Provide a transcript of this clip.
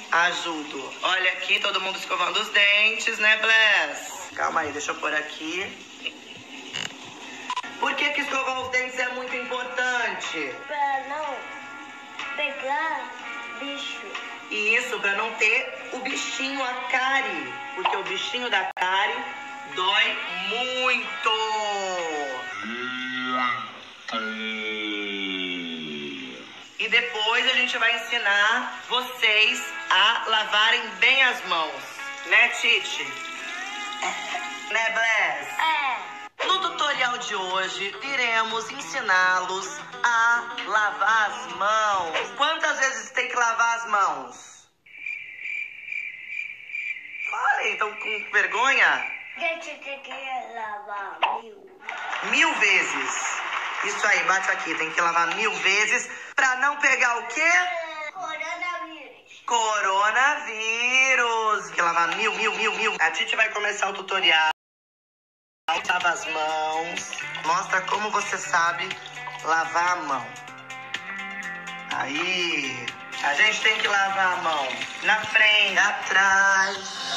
Ajudo. Olha aqui, todo mundo escovando os dentes, né, Bless? Calma aí, deixa eu pôr aqui. Por que escovar os dentes é muito importante? Pra não pegar bicho. Isso, pra não ter o bichinho, a cárie. Porque o bichinho da cárie dói muito. E depois a gente vai ensinar vocês a lavarem bem as mãos. Né, Titi? Né, Bless? No tutorial de hoje, iremos ensiná-los a lavar as mãos. Quantas vezes tem que lavar as mãos? Falem, estão com vergonha? Gente, tem que lavar 1000. 1000 vezes. Isso aí, bate aqui. Tem que lavar 1000 vezes pra não pegar o quê? Coronavírus. Coronavírus. Tem que lavar 1000. A Titi vai começar o tutorial. Lava as mãos. Mostra como você sabe lavar a mão. Aí. A gente tem que lavar a mão na frente, atrás.